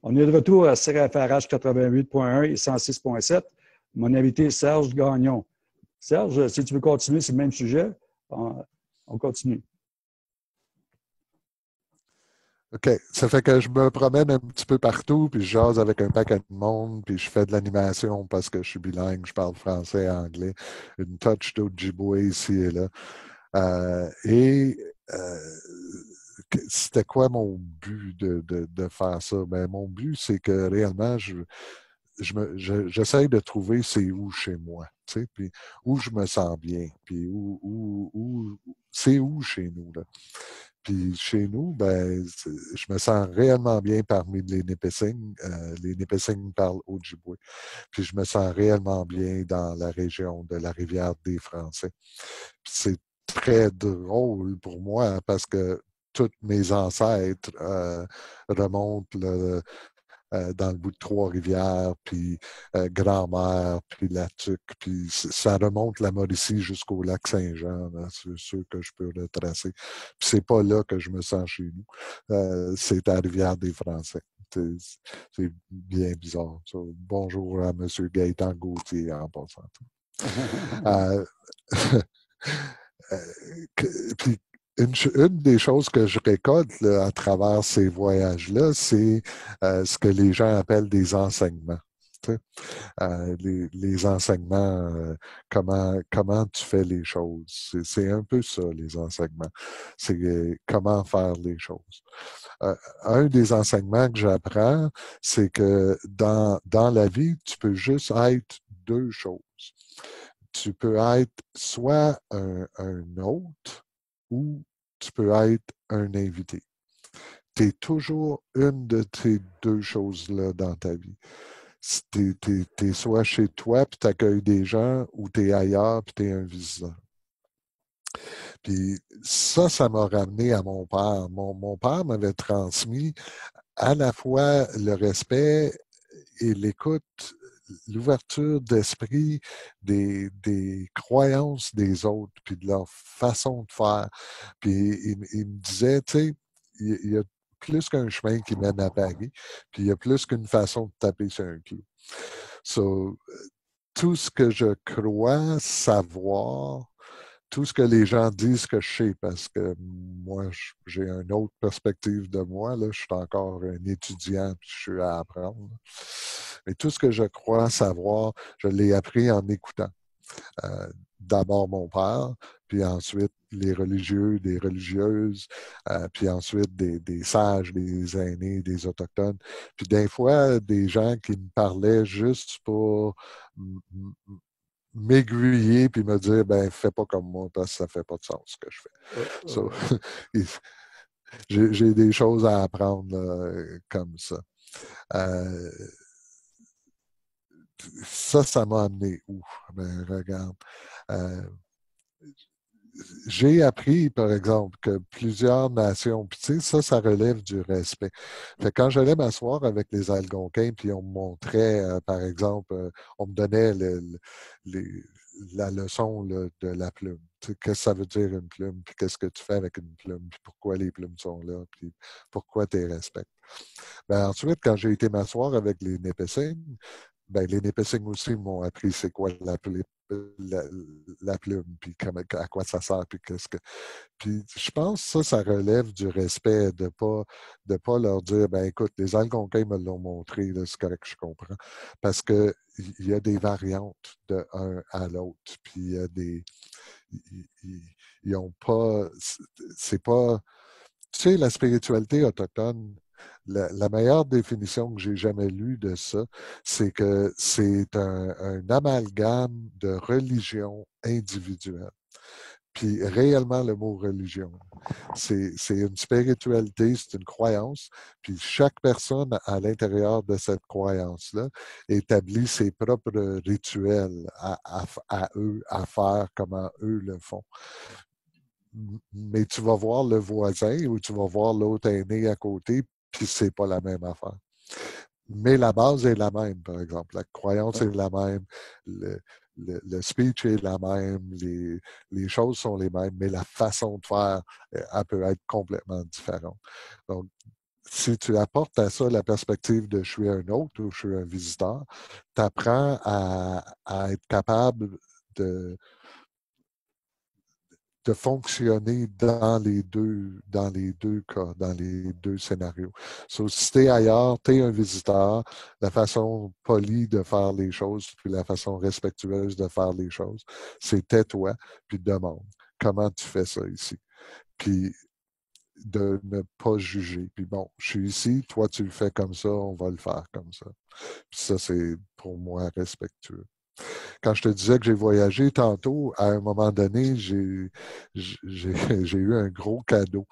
On est de retour à CRFRH 88.1 et 106.7. Mon invité, Serge Gagnon. Serge, si tu veux continuer sur le même sujet, on continue. OK. Ça fait que je me promène un petit peu partout, puis je jase avec un paquet de monde, puis je fais de l'animation parce que je suis bilingue, je parle français et anglais, une touch d'Ojibwe ici et là. C'était quoi mon but de faire ça? Ben, mon but, c'est que réellement, j'essaie de trouver c'est où chez moi, tu sais, puis où je me sens bien, puis c'est où chez nous, là. Puis chez nous, ben, je me sens réellement bien parmi les Nipissing. Les Nipissing parlent Ojibwe. Puis je me sens réellement bien dans la région de la Rivière des Français. Puis c'est très drôle pour moi parce que tous mes ancêtres remontent dans le bout de Trois-Rivières, puis Grand-Mère, puis La Tuque, puis ça remonte la Mauricie jusqu'au lac Saint-Jean, c'est sûr que je peux retracer. Puis c'est pas là que je me sens chez nous. C'est à Rivière-des-Français. C'est bien bizarre. Ça. Bonjour à M. Gaëtan Gauthier en passant. Puis une des choses que je récolte là, à travers ces voyages-là, c'est ce que les gens appellent des enseignements. Les enseignements, comment tu fais les choses. C'est un peu ça, les enseignements. C'est comment faire les choses. Un des enseignements que j'apprends, c'est que dans la vie, tu peux juste être deux choses. Tu peux être soit un hôte ou tu peux être un invité. Tu es toujours une de ces deux choses-là dans ta vie. Tu es soit chez toi, puis tu accueilles des gens, ou tu es ailleurs, puis tu es un visiteur. Puis ça m'a ramené à mon père. Mon père m'avait transmis à la fois le respect et l'écoute, l'ouverture d'esprit des croyances des autres, puis de leur façon de faire. Puis il me disait, tu sais, il y a plus qu'un chemin qui mène à Paris, puis il y a plus qu'une façon de taper sur un clou. So, tout ce que je crois savoir, tout ce que les gens disent que je sais, parce que moi, j'ai une autre perspective de moi. Là, je suis encore un étudiant, puis je suis à apprendre. Mais tout ce que je crois savoir, je l'ai appris en écoutant. D'abord mon père, puis ensuite les religieux, des religieuses, puis ensuite des sages, des aînés, des autochtones. Puis des fois, des gens qui me parlaient juste pour m'aiguiller puis me dire ben fais pas comme moi parce que ça fait pas de sens ce que je fais. So, j'ai des choses à apprendre là, comme ça. Ça m'a amené où? Ben, regarde. J'ai appris, par exemple, que plusieurs nations, puis tu sais, ça relève du respect. Fait que quand j'allais m'asseoir avec les Algonquins, puis on me montrait, par exemple, on me donnait la leçon là, de la plume. Tu sais, qu'est-ce que ça veut dire une plume, puis qu'est-ce que tu fais avec une plume, puis pourquoi les plumes sont là, puis pourquoi tu les respectes. Ben, ensuite, quand j'ai été m'asseoir avec les Nipissing, ben, les Nipissing aussi m'ont appris c'est quoi la plume, puis à quoi ça sert, puis qu'est-ce que. Puis je pense que ça relève du respect de pas leur dire ben écoute, les Algonquins me l'ont montré, là, c'est correct, je comprends. Parce que il y a des variantes de un à l'autre. Puis il y a des. Ils ont pas. C'est pas. Tu sais, la spiritualité autochtone, la meilleure définition que j'ai jamais lue de ça, c'est que c'est un amalgame de religion individuelle. Puis réellement, le mot religion, c'est une spiritualité, c'est une croyance. Puis chaque personne à l'intérieur de cette croyance-là établit ses propres rituels à eux, à faire comment eux le font. Mais tu vas voir le voisin ou tu vas voir l'autre aîné à côté, puis c'est pas la même affaire. Mais la base est la même, par exemple. La croyance est la même, le speech est la même, les choses sont les mêmes, mais la façon de faire, elle peut être complètement différente. Donc, si tu apportes à ça la perspective de je suis un hôte ou je suis un visiteur, tu apprends à être capable de, de fonctionner dans les deux cas, dans les deux scénarios. So, si tu es ailleurs, tu es un visiteur, la façon polie de faire les choses, puis la façon respectueuse de faire les choses, c'est tais-toi, puis demande comment tu fais ça ici. Puis de ne pas juger. Puis bon, je suis ici, toi tu le fais comme ça, on va le faire comme ça. Puis ça, c'est pour moi respectueux. Quand je te disais que j'ai voyagé tantôt, à un moment donné, j'ai eu un gros cadeau.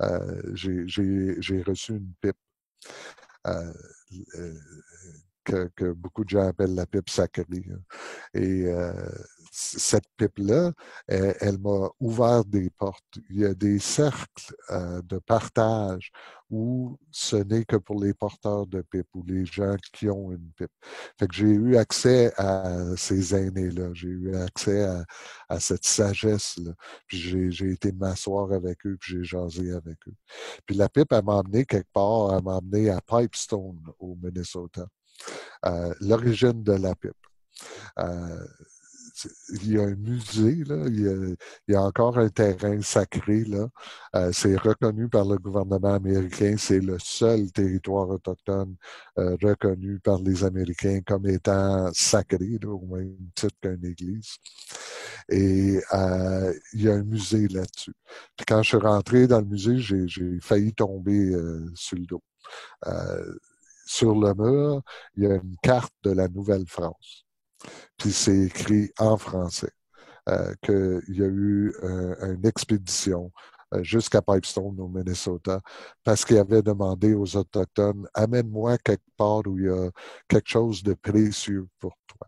J'ai reçu une pipe. Euh, euh, que beaucoup de gens appellent la pipe sacrée. Et cette pipe-là, elle m'a ouvert des portes. Il y a des cercles de partage où ce n'est que pour les porteurs de pipe ou les gens qui ont une pipe. Fait que j'ai eu accès à ces aînés-là. J'ai eu accès à cette sagesse-là. Puis j'ai été m'asseoir avec eux, puis j'ai jasé avec eux. Puis la pipe, elle m'a emmené quelque part, elle m'a emmené à Pipestone, au Minnesota. L'origine de la pipe. Euh, il y a un musée, là, il y a encore un terrain sacré. Là. C'est reconnu par le gouvernement américain. C'est le seul territoire autochtone reconnu par les Américains comme étant sacré, là, au même titre qu'une église. Et il y a un musée là-dessus. Puis quand je suis rentré dans le musée, j'ai failli tomber sur le dos. Sur le mur, il y a une carte de la Nouvelle-France. Puis c'est écrit en français qu'il y a eu une expédition jusqu'à Pipestone, au Minnesota, parce qu'il avait demandé aux Autochtones, amène-moi quelque part où il y a quelque chose de précieux pour toi.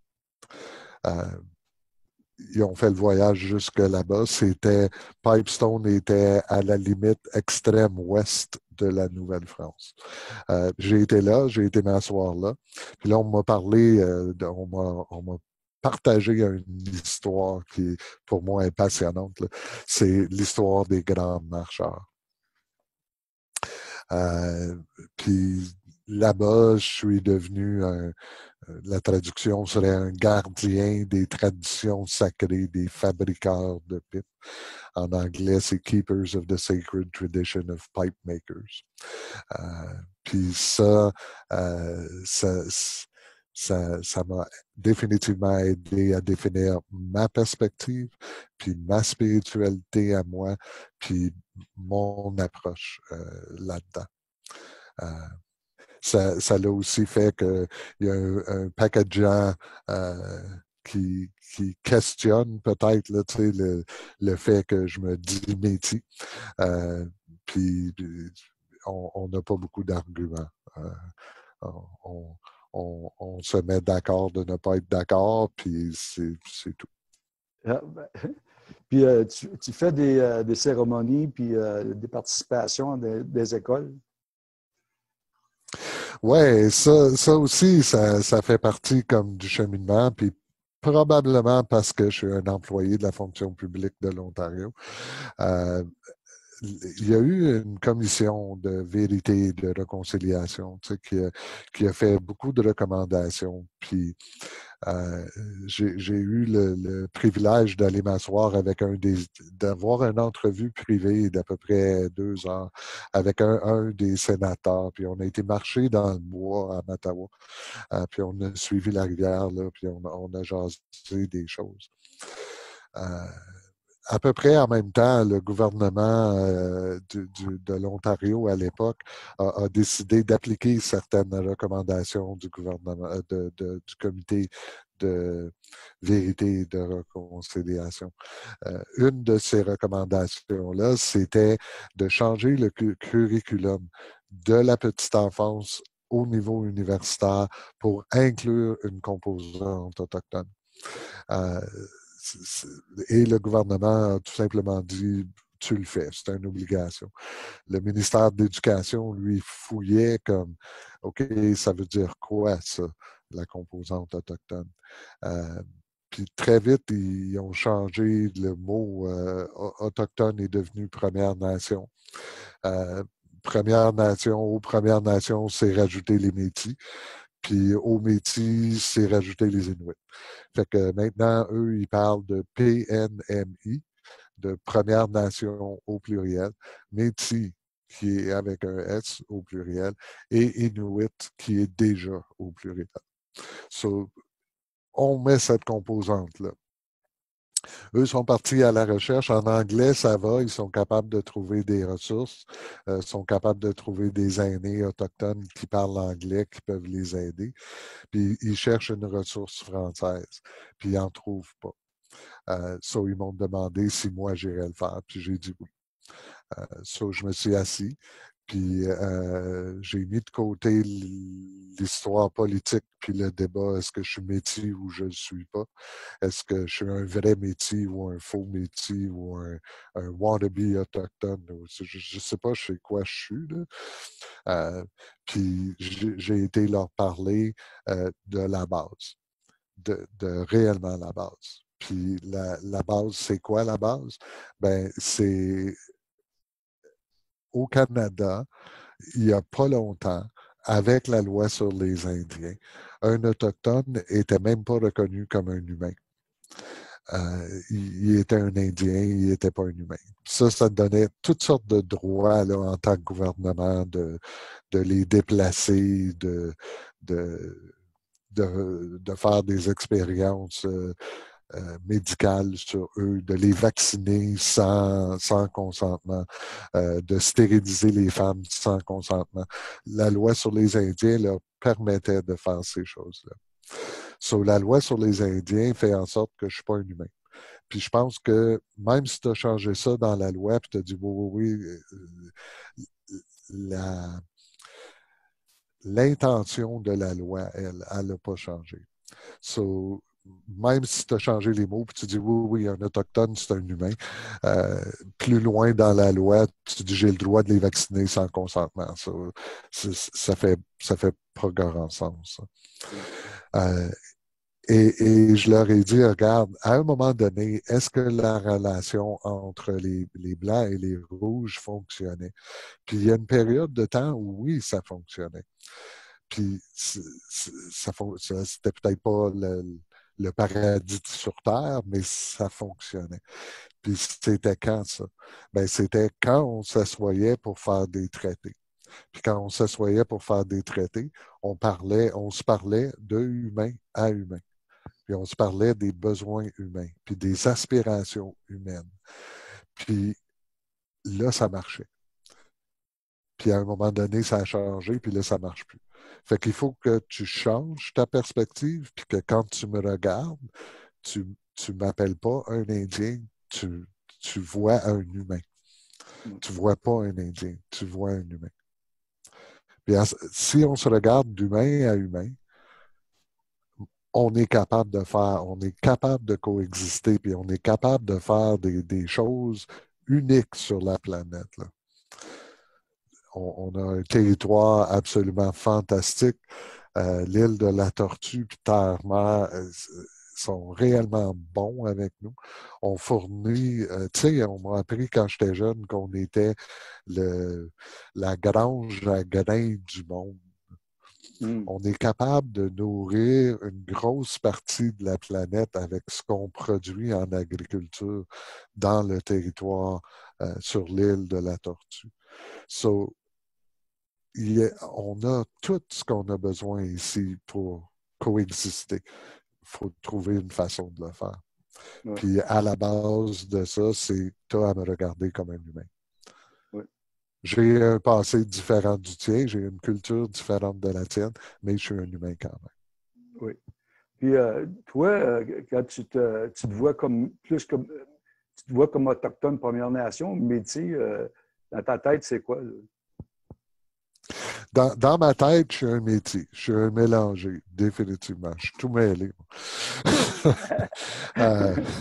Ils ont fait le voyage jusque là-bas. Pipestone était à la limite extrême ouest de la Nouvelle-France. J'ai été là, j'ai été m'asseoir là. Puis là, on m'a parlé, on m'a partagé une histoire qui, pour moi, est passionnante. C'est l'histoire des grands marcheurs. Puis là-bas, je suis devenu la traduction serait un gardien des traditions sacrées des fabricants de pipes. En anglais, c'est Keepers of the Sacred Tradition of Pipe Makers. Puis ça m'a définitivement aidé à définir ma perspective, puis ma spiritualité à moi, puis mon approche là-dedans. Ça l'a aussi fait qu'il y a un paquet de gens qui questionnent peut-être là, le fait que je me dis métis. Puis on n'a pas beaucoup d'arguments. On se met d'accord de ne pas être d'accord, puis c'est tout. Ah, ben, puis tu fais des cérémonies puis des participations des écoles? Oui, ça aussi, ça fait partie comme du cheminement, puis probablement parce que je suis un employé de la fonction publique de l'Ontario. Euh, il y a eu une commission de vérité et de réconciliation qui a fait beaucoup de recommandations. Puis j'ai eu le privilège d'aller m'asseoir avec d'avoir une entrevue privée d'à peu près 2 heures avec un des sénateurs. Puis on a été marcher dans le bois à Mattawa. Puis on a suivi la rivière, là, puis on a jasé des choses. À peu près en même temps, le gouvernement de l'Ontario à l'époque a décidé d'appliquer certaines recommandations du gouvernement, du comité de vérité et de réconciliation. Une de ces recommandations-là, c'était de changer le curriculum de la petite enfance au niveau universitaire pour inclure une composante autochtone. Et le gouvernement a tout simplement dit tu le fais, c'est une obligation. Le ministère de l'Éducation, lui, fouillait comme OK, ça veut dire quoi, ça, la composante autochtone? Puis très vite, ils ont changé le mot autochtone est devenu Première Nation. Premières Nations, aux Premières Nations, c'est rajouter les Métis. Puis aux Métis, c'est rajouter les Inuits. Fait que maintenant, eux, ils parlent de PNMI, de Première Nation au pluriel, Métis qui est avec un S au pluriel, et Inuit qui est déjà au pluriel. So, on met cette composante-là. Eux sont partis à la recherche. En anglais, ça va. Ils sont capables de trouver des ressources, sont capables de trouver des aînés autochtones qui parlent anglais, qui peuvent les aider. Puis ils cherchent une ressource française, puis ils n'en trouvent pas. So, ils m'ont demandé si moi j'irais le faire, puis j'ai dit oui. So, je me suis assis, puis j'ai mis de côté l'histoire politique, puis le débat, est-ce que je suis métis ou je ne le suis pas? Est-ce que je suis un vrai métis ou un faux métis ou un wannabe autochtone? Je ne sais pas chez quoi je suis. Là. Puis j'ai été leur parler de la base, de réellement la base. Puis la base, c'est quoi la base? Ben, c'est au Canada, il n'y a pas longtemps, avec la loi sur les Indiens, un Autochtone n'était même pas reconnu comme un humain. Il était un Indien, il n'était pas un humain. Ça donnait toutes sortes de droits là, en tant que gouvernement de les déplacer, de faire des expériences médicales sur eux, de les vacciner sans consentement, de stériliser les femmes sans consentement. La loi sur les Indiens leur permettait de faire ces choses-là. So, la loi sur les Indiens fait en sorte que je ne suis pas un humain. Puis je pense que même si tu as changé ça dans la loi, puis tu as dit oui, l'intention de la loi, elle n'a pas changé. So, même si tu as changé les mots, puis tu dis oui, un autochtone, c'est un humain, plus loin dans la loi, tu dis j'ai le droit de les vacciner sans consentement. Ça fait pas grand sens. Et je leur ai dit, regarde, à un moment donné, est-ce que la relation entre les Blancs et les Rouges fonctionnait? Puis il y a une période de temps où oui, ça fonctionnait. Puis c'était peut-être pas le paradis sur Terre, mais ça fonctionnait. Puis c'était quand ça? Ben, c'était quand on s'assoyait pour faire des traités. Puis quand on s'assoyait pour faire des traités, on se parlait de humain à humain. Puis on se parlait des besoins humains, puis des aspirations humaines. Puis là, ça marchait. Puis à un moment donné, ça a changé, puis là, ça ne marche plus. Fait qu'il faut que tu changes ta perspective, puis que quand tu me regardes, tu ne m'appelles pas un Indien, tu vois un humain. Tu ne vois pas un Indien, tu vois un humain. Puis si on se regarde d'humain à humain, on est capable de coexister, puis on est capable de faire des choses uniques sur la planète. Là. On a un territoire absolument fantastique. L'île de la Tortue puis Terre-Mer sont réellement bons avec nous. On fournit, tu sais, on m'a appris quand j'étais jeune qu'on était la grange à grains du monde. On est capable de nourrir une grosse partie de la planète avec ce qu'on produit en agriculture dans le territoire sur l'île de la Tortue. So, on a tout ce qu'on a besoin ici pour coexister. Il faut trouver une façon de le faire. Ouais. Puis à la base de ça, c'est toi à me regarder comme un humain. Ouais. J'ai un passé différent du tien, j'ai une culture différente de la tienne, mais je suis un humain quand même. Oui. Puis toi, quand tu te vois comme tu te vois comme autochtone Première Nation, métis, dans ta tête, c'est quoi? Dans ma tête, je suis un métis. Je suis un mélangé, définitivement. Je suis tout mêlé.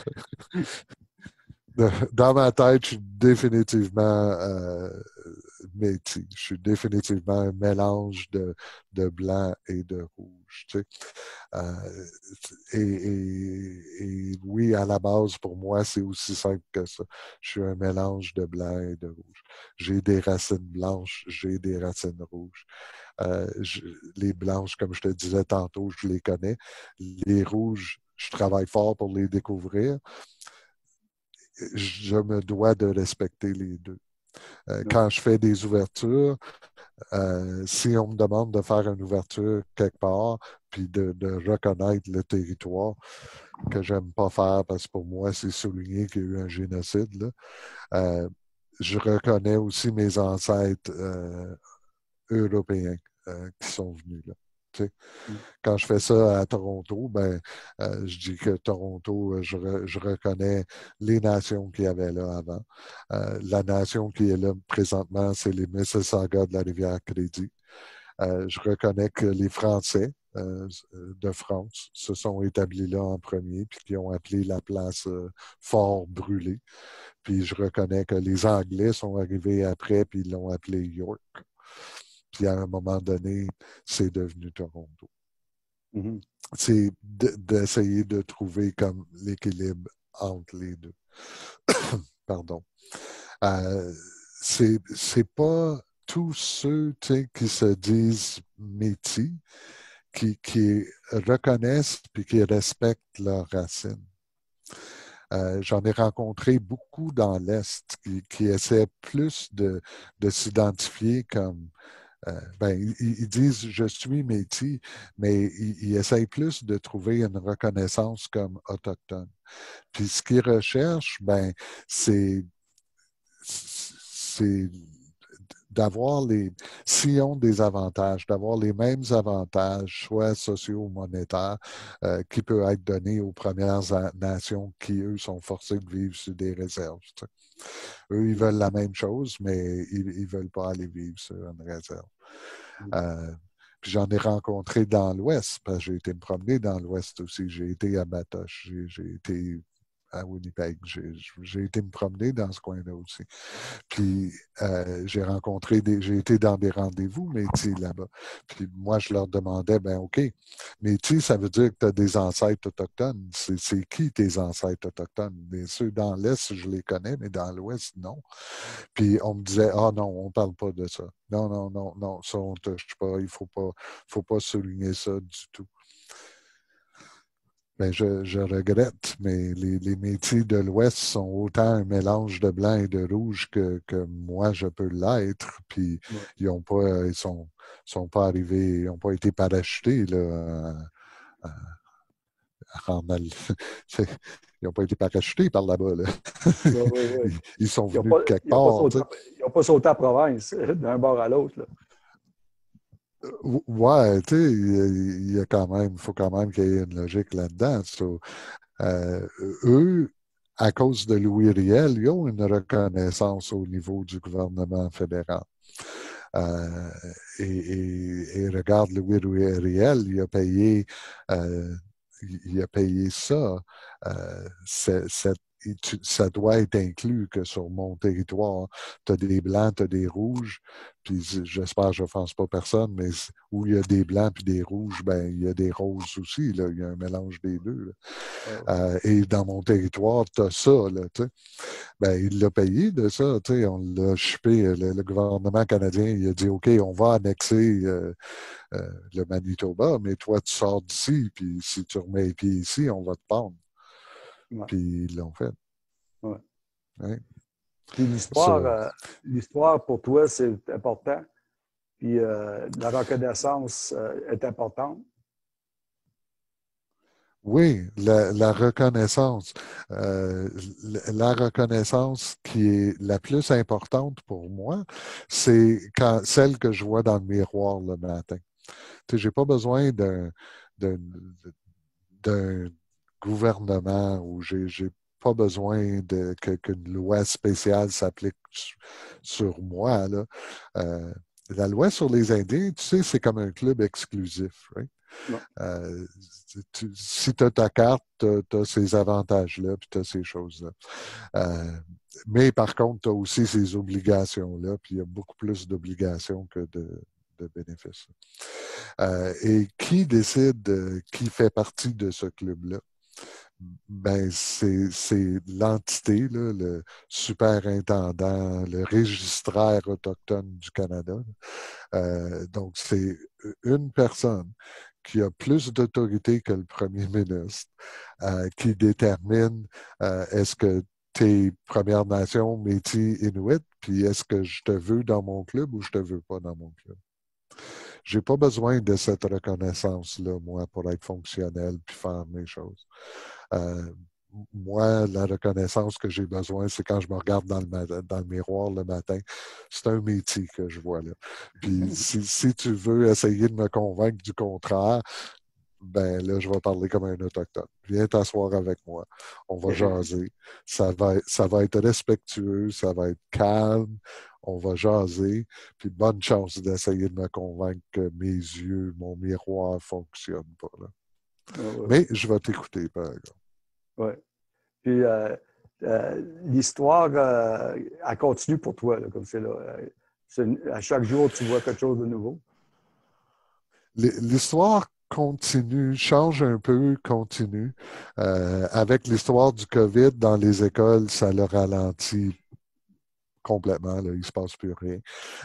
Dans ma tête, je suis définitivement métis. Je suis définitivement un mélange de blanc et de rouge. Tu sais. Euh, et oui, à la base, pour moi, c'est aussi simple que ça. Je suis un mélange de blanc et de rouge. J'ai des racines blanches, j'ai des racines rouges. Les blanches, comme je te disais tantôt, je les connais. Les rouges, je travaille fort pour les découvrir. Je me dois de respecter les deux. Ouais. Quand je fais des ouvertures, si on me demande de faire une ouverture quelque part, puis de reconnaître le territoire que j'aime pas faire, parce que pour moi, c'est souligner qu'il y a eu un génocide, là, je reconnais aussi mes ancêtres européens qui sont venus là. Tu sais. Quand je fais ça à Toronto, ben, je dis que Toronto, je reconnais les nations qu'il y avait là avant. La nation qui est là présentement, c'est les Mississauga de la rivière Crédit. Je reconnais que les Français de France se sont établis là en premier, puis qui ont appelé la place Fort Brûlé. Puis je reconnais que les Anglais sont arrivés après, puis ils l'ont appelé York. Puis à un moment donné, c'est devenu Toronto. Mm-hmm. C'est d'essayer de trouver comme l'équilibre entre les deux. Pardon. C'est pas tous ceux qui se disent métis qui reconnaissent puis qui respectent leurs racines. J'en ai rencontré beaucoup dans l'Est qui essaient plus de s'identifier comme ils disent je suis métis, mais ils essayent plus de trouver une reconnaissance comme autochtone. Puis ce qu'ils recherchent, c'est d'avoir s'ils ont des avantages, d'avoir les mêmes avantages, soit sociaux ou monétaires, qui peuvent être donnés aux Premières Nations qui, eux, sont forcés de vivre sur des réserves. Tu sais. Eux, ils veulent la même chose, mais ils ne veulent pas aller vivre sur une réserve. Puis j'en ai rencontré dans l'Ouest, parce que j'ai été me promener dans l'Ouest aussi. J'ai été à Batoche, j'ai été à Winnipeg, j'ai été me promener dans ce coin-là aussi. Puis j'ai été dans des rendez-vous métis là-bas. Puis moi, je leur demandais, OK, métis, ça veut dire que tu as des ancêtres autochtones. C'est qui tes ancêtres autochtones? Bien, ceux dans l'Est, je les connais, mais dans l'Ouest, non. Puis on me disait, ah non, on ne parle pas de ça. Non, non, non, non, ça, on ne touche pas. Il ne faut pas souligner ça du tout. Je regrette, mais les métiers de l'Ouest sont autant un mélange de blanc et de rouge que moi, je peux l'être. Puis ils sont pas arrivés, ils n'ont pas été parachutés là, ils n'ont pas été parachutés par là-bas. Là. Ils sont venus de quelque part. Ils n'ont pas sauté à Province d'un bord à l'autre. Ouais, tu sais, il faut quand même qu'il y ait une logique là-dedans. So, eux, à cause de Louis Riel, ils ont une reconnaissance au niveau du gouvernement fédéral. Et regarde, Louis Riel, il a payé ça. Ça doit être inclus que sur mon territoire, tu as des blancs, tu as des rouges, puis j'espère que je n'offense pas personne, mais où il y a des blancs puis des rouges, il y a des roses aussi, là, il y a un mélange des deux. Et dans mon territoire, tu as ça, là, tu sais. Il l'a payé de ça, tu sais, on l'a chipé, le gouvernement canadien, il a dit, OK, on va annexer le Manitoba, mais toi, tu sors d'ici, puis si tu remets les pieds ici, on va te prendre. Ouais. Puis ils l'ont fait. Ouais. Ouais. Puis l'histoire pour toi, c'est important. Puis la reconnaissance est importante. Oui, la reconnaissance. La reconnaissance qui est la plus importante pour moi, c'est celle que je vois dans le miroir le matin. Tu sais, j'ai pas besoin d'un gouvernement où j'ai pas besoin qu'une loi spéciale s'applique sur moi. Là. la loi sur les Indiens, tu sais, c'est comme un club exclusif. Right? Ouais. Si tu as ta carte, tu as ces avantages-là, puis tu as ces choses-là. Mais par contre, tu as aussi ces obligations-là, puis il y a beaucoup plus d'obligations que de bénéfices. Et qui décide qui fait partie de ce club-là? Ben, c'est l'entité, là, le superintendant, le registraire autochtone du Canada. Donc, c'est une personne qui a plus d'autorité que le premier ministre, qui détermine est-ce que tu es Première Nation, Métis, Inuit, puis est-ce que je te veux dans mon club ou je te veux pas dans mon club. J'ai pas besoin de cette reconnaissance-là, moi, pour être fonctionnel puis faire mes choses. Moi, la reconnaissance que j'ai besoin, c'est quand je me regarde dans le miroir le matin. C'est un métier que je vois là. Puis si tu veux essayer de me convaincre du contraire, ben là, je vais parler comme un autochtone. Viens t'asseoir avec moi. On va jaser. Ça va être respectueux, ça va être calme. On va jaser. Puis bonne chance d'essayer de me convaincre que mes yeux, mon miroir ne fonctionnent pas. Là. Mais je vais t'écouter, par exemple. Oui. Puis l'histoire, elle continue pour toi, là, comme c'est là. À chaque jour, tu vois quelque chose de nouveau. L'histoire continue, change un peu, continue. Avec l'histoire du COVID dans les écoles, ça le ralentit complètement. Là, il ne se passe plus rien.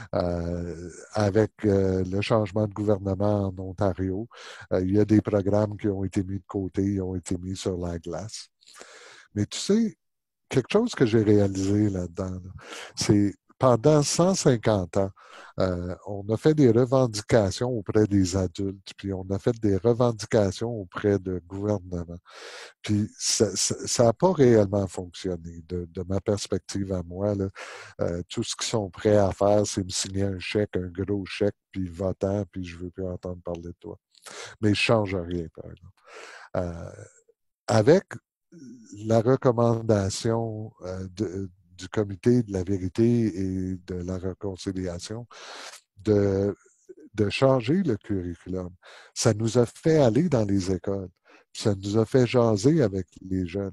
Avec le changement de gouvernement en Ontario, il y a des programmes qui ont été mis de côté, ont été mis sur la glace. Mais tu sais, quelque chose que j'ai réalisé là-dedans, là, c'est pendant 150 ans, on a fait des revendications auprès des adultes, puis on a fait des revendications auprès de gouvernements. Puis ça n'a pas réellement fonctionné. De ma perspective à moi, là, tout ce qu'ils sont prêts à faire, c'est me signer un chèque, un gros chèque, puis votant, puis je ne veux plus entendre parler de toi. Mais je ne change rien, par exemple. Avec la recommandation du comité de la vérité et de la réconciliation de changer le curriculum. Ça nous a fait aller dans les écoles. Ça nous a fait jaser avec les jeunes.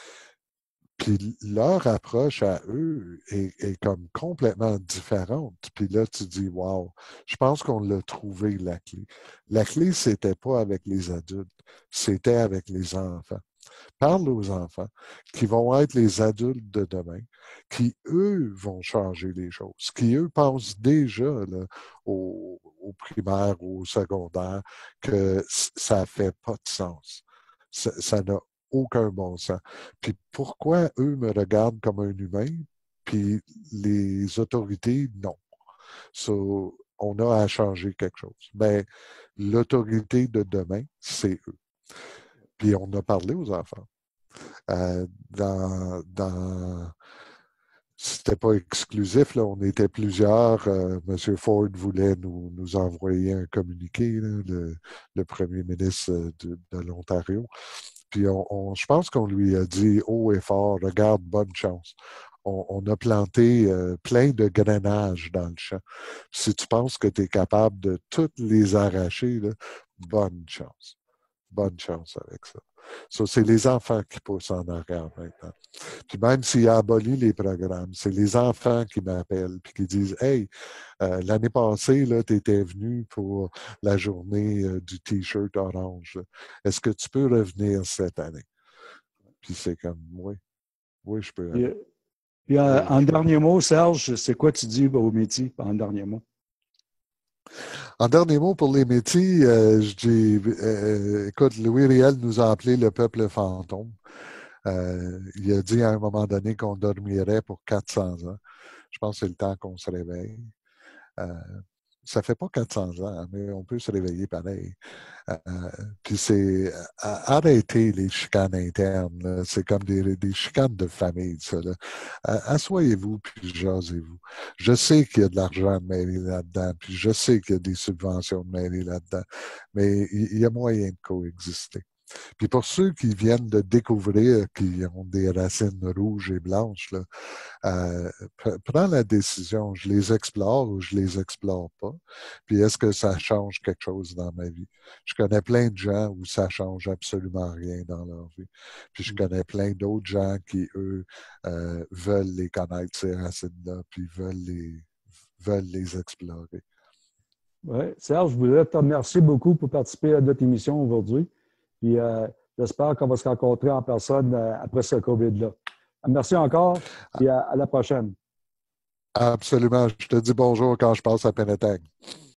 Puis leur approche à eux est comme complètement différente. Puis là, tu dis, wow, je pense qu'on l'a trouvé, la clé. La clé, c'était pas avec les adultes, c'était avec les enfants. Parle aux enfants qui vont être les adultes de demain, qui, eux, vont changer les choses, qui, eux, pensent déjà là, au primaire, au secondaire, que ça ne fait pas de sens. Ça n'a aucun bon sens. Puis pourquoi eux me regardent comme un humain, puis les autorités, non. So, on a à changer quelque chose. Mais l'autorité de demain, c'est eux. Puis on a parlé aux enfants. C'était pas exclusif, là, on était plusieurs. M. Ford voulait nous envoyer un communiqué, là, le premier ministre de l'Ontario. Puis je pense qu'on lui a dit haut et fort, regarde, bonne chance. On a planté plein de grenages dans le champ. Si tu penses que tu es capable de toutes les arracher, là, bonne chance. Bonne chance avec ça. So, c'est les enfants qui poussent en arrière maintenant. Puis même s'il a aboli les programmes, c'est les enfants qui m'appellent et qui disent Hey, l'année passée, tu étais venu pour la journée du T-shirt orange. Est-ce que tu peux revenir cette année? Puis c'est comme oui, oui, je peux aller. Puis en dernier mot, Serge, c'est quoi tu dis au métier en dernier mot? En dernier mot, pour les métiers, je dis, écoute, Louis Riel nous a appelé le peuple fantôme. Il a dit à un moment donné qu'on dormirait pour 400 ans. Je pense que c'est le temps qu'on se réveille. Ça fait pas 400 ans, mais on peut se réveiller pareil. Puis c'est arrêter les chicanes internes. C'est comme des chicanes de famille, ça. Là. Asseyez-vous, puis jasez-vous. Je sais qu'il y a de l'argent de mêler là-dedans, puis je sais qu'il y a des subventions de mêler là-dedans, mais il y a moyen de coexister. Puis pour ceux qui viennent de découvrir, qui ont des racines rouges et blanches, là, prends la décision, je les explore ou je les explore pas. Puis est-ce que ça change quelque chose dans ma vie? Je connais plein de gens où ça change absolument rien dans leur vie. Puis je connais plein d'autres gens qui, eux, veulent les connaître, ces racines-là, puis veulent les explorer. Oui. Serge, je voudrais te remercier beaucoup pour participer à notre émission aujourd'hui. Puis j'espère qu'on va se rencontrer en personne après ce COVID-là. Merci encore et à la prochaine. Absolument. Je te dis bonjour quand je passe à Penetang.